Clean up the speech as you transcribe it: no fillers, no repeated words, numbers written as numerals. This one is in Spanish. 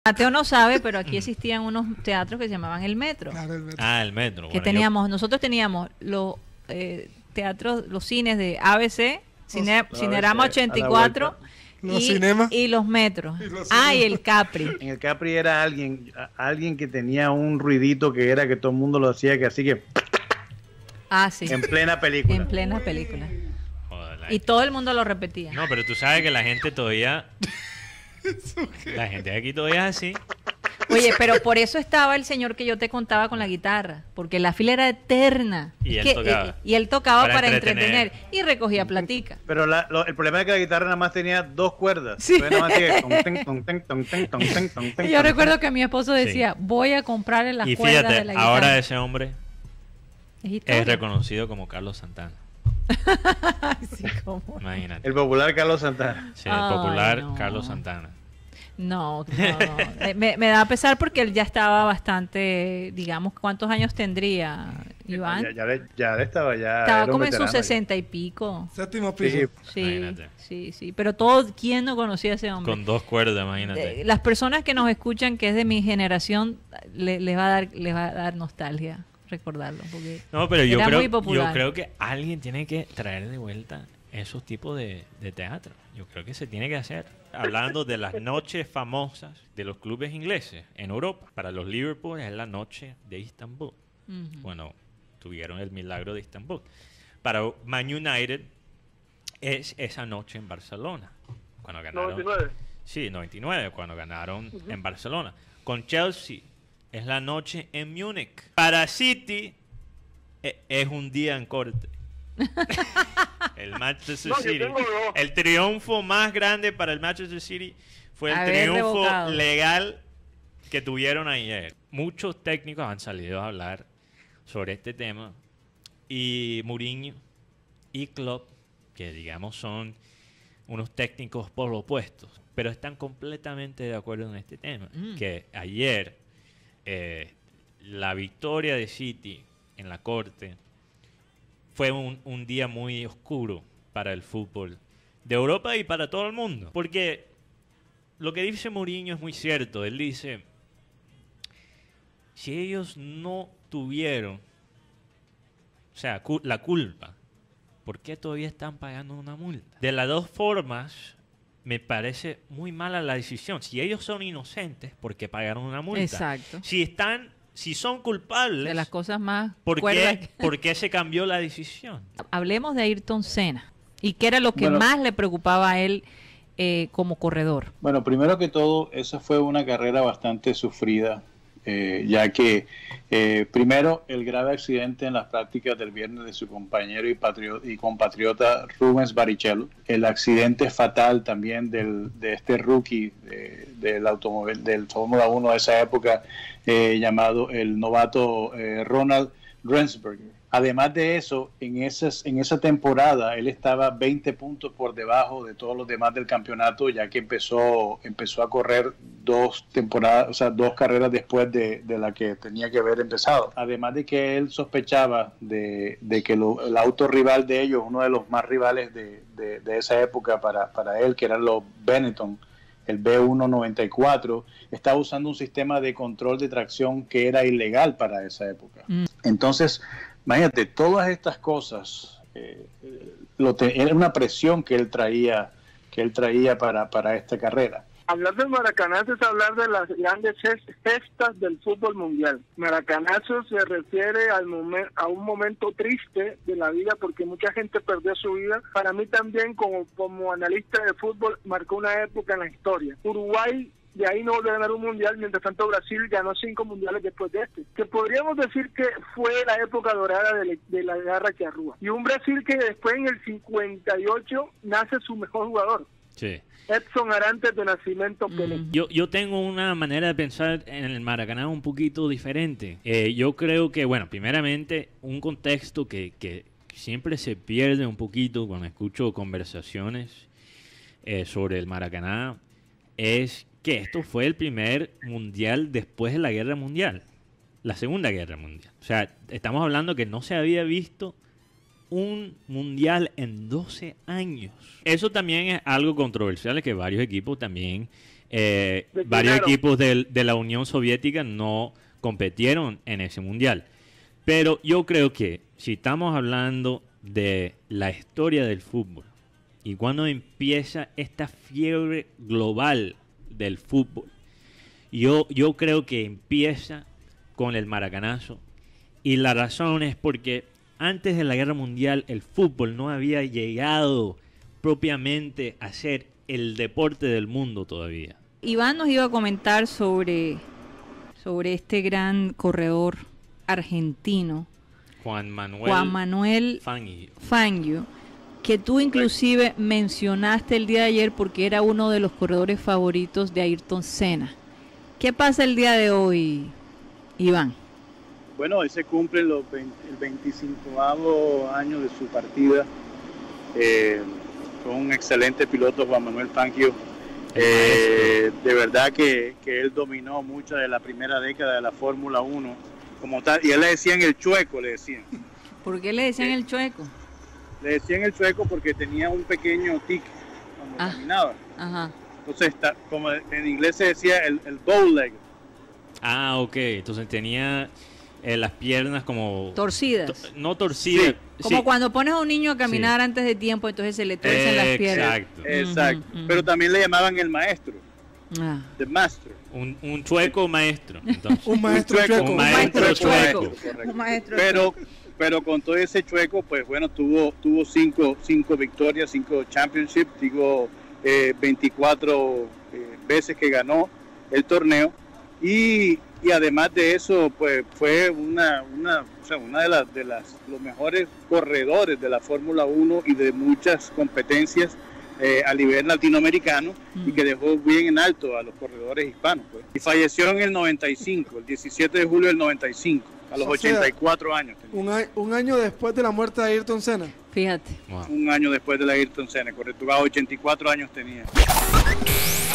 Mateo no sabe, pero aquí existían unos teatros que se llamaban El Metro. Claro, el metro. Ah, el metro. Que Bueno, nosotros teníamos los teatros, los cines de ABC, Cinerama ABC, a la 84 vuelta. Los cinemas. y los metros. Y los Y el cinemas. Capri. En el Capri era alguien que tenía un ruidito que era que todo el mundo lo hacía, que así que Sí. en plena película. En plena película. joder, Y todo el mundo lo repetía. No, pero tú sabes que la gente todavía... La gente de aquí todavía es así. Oye, pero por eso estaba el señor que yo te contaba con la guitarra, porque la fila era eterna. Y Es él tocaba. y él tocaba Para para entretener. y recogía platica. Pero el problema es que la guitarra nada más tenía 2 cuerdas. Sí. Entonces nada más hacía ton, ten, ton, ten, ton, ten, ton, ten, ton, ten, Y yo ton, recuerdo que mi esposo decía, voy a comprarle las Y cuerdas de fíjate, la guitarra. ahora ese hombre Es historia. es reconocido como Carlos Santana. Ay, sí, ¿cómo? Imagínate. El popular Carlos Santana. Sí, el Ay, popular no. Carlos Santana. No. Me da pesar porque él ya estaba bastante, digamos, ¿cuántos años tendría, Iván? Ya estaba ya. Estaba era un como en sus veterano ya. 60 y pico. Séptimo piso. Sí, Sí, Imagínate. sí. Pero todo, ¿quién no conocía a ese hombre? Con 2 cuerdas, imagínate. Las personas que nos escuchan, que es de mi generación, les va a dar nostalgia recordarlo. Porque No, pero era muy popular. yo creo que alguien tiene que traer de vuelta esos tipos de teatro. Yo creo que se tiene que hacer. Hablando de las noches famosas de los clubes ingleses en Europa. Para los Liverpool es la noche de Istambul. Ujú. Bueno, tuvieron el milagro de Istambul. Para Man United es esa noche en Barcelona. Cuando ganaron. 99. Sí, 99, cuando ganaron en Barcelona. Con Chelsea es la noche en Múnich. Para City es un día en corte. El Manchester No, yo City. tengo dos. El triunfo más grande para el Manchester City fue el Haber triunfo revocado. legal que tuvieron ayer. Muchos técnicos han salido a hablar sobre este tema. Y Mourinho y Klopp, que digamos son unos técnicos por lo opuestos, pero están completamente de acuerdo en este tema. Que ayer la victoria de City en la corte fue un día muy oscuro para el fútbol de Europa y para todo el mundo. Porque lo que dice Mourinho es muy cierto. Él dice, si ellos no tuvieron, o sea, la culpa, ¿por qué todavía están pagando una multa? De las dos formas, me parece muy mala la decisión. Si ellos son inocentes, ¿por qué pagaron una multa? Exacto. Si son culpables, De las cosas más ¿por cuerdas qué, por qué se cambió la decisión? Hablemos de Ayrton Senna. ¿Y qué era lo que Bueno. más le preocupaba a él como corredor? Bueno, primero que todo, esa fue una carrera bastante sufrida, ya que primero el grave accidente en las prácticas del viernes de su compañero y compatriota Rubens Barrichello, el accidente fatal también de este rookie del automóvil del Fórmula 1 de esa época, llamado el novato Ronald Rensberger. Además de eso, en esa temporada él estaba 20 puntos por debajo de todos los demás del campeonato, ya que empezó a correr 2 temporadas, o sea, 2 carreras después de la que tenía que haber empezado. Además de que él sospechaba de que el auto rival de ellos, uno de los más rivales de esa época para él, que eran los Benetton, el B194, estaba usando un sistema de control de tracción que era ilegal para esa época. Entonces, imagínate, todas estas cosas, era una presión que él traía para esta carrera. Hablar del maracanazo es hablar de las grandes gestas del fútbol mundial. Maracanazo se refiere a un momento triste de la vida porque mucha gente perdió su vida. Para mí también, como analista de fútbol, marcó una época en la historia. Uruguay de ahí no volvió a ganar un mundial, mientras tanto Brasil ganó 5 mundiales después de este. Que podríamos decir que fue la época dorada de la garra charrúa. Y un Brasil que después en el 58 nace su mejor jugador. Sí. Edson Arantes de Nascimento Pelé. Yo tengo una manera de pensar en el Maracaná un poquito diferente. Yo creo que, bueno, primeramente, un contexto que siempre se pierde un poquito cuando escucho conversaciones sobre el Maracaná es que esto fue el primer mundial después de la Guerra Mundial, la Segunda Guerra Mundial. O sea, estamos hablando que no se había visto un mundial en 12 años. Eso también es algo controversial, que varios equipos también varios equipos de la Unión Soviética no competieron en ese mundial. Pero yo creo que si estamos hablando de la historia del fútbol y cuando empieza esta fiebre global del fútbol, yo creo que empieza con el maracanazo, y la razón es porque antes de la Guerra Mundial el fútbol no había llegado propiamente a ser el deporte del mundo todavía. Iván nos iba a comentar sobre este gran corredor argentino, Juan Manuel Fangio, que tú inclusive mencionaste el día de ayer porque era uno de los corredores favoritos de Ayrton Senna. ¿Qué pasa el día de hoy, Iván? Bueno, hoy se cumple el 25º año de su partida. Fue un excelente piloto, Juan Manuel Fangio. De verdad que él dominó mucha de la primera década de la Fórmula 1 como tal, y él le decían el chueco, le decían. ¿Por qué le decían el chueco? Le decían el chueco porque tenía un pequeño tic cuando caminaba. Ajá. Entonces, como en inglés se decía el bow leg. Ah, ok. Entonces tenía las piernas como... torcidas. No torcidas. Sí. Como cuando pones a un niño a caminar antes de tiempo, entonces se le tuercen las piernas. Exacto. Pero también le llamaban el maestro. The master. Un chueco maestro. Entonces. Un maestro chueco. Un maestro chueco. Pero con todo ese chueco, pues bueno, tuvo cinco victorias, 5 championships, 24 veces que ganó el torneo, y además de eso, pues fue una de los mejores corredores de la Fórmula 1 y de muchas competencias a nivel latinoamericano, y que dejó bien en alto a los corredores hispanos, pues. Y falleció en el 95, el 17 de julio del 95, a los 84 años. Un año después de la muerte de Ayrton Senna. Fíjate. Un año después de la Ayrton Senna, correcto. 84 años tenía.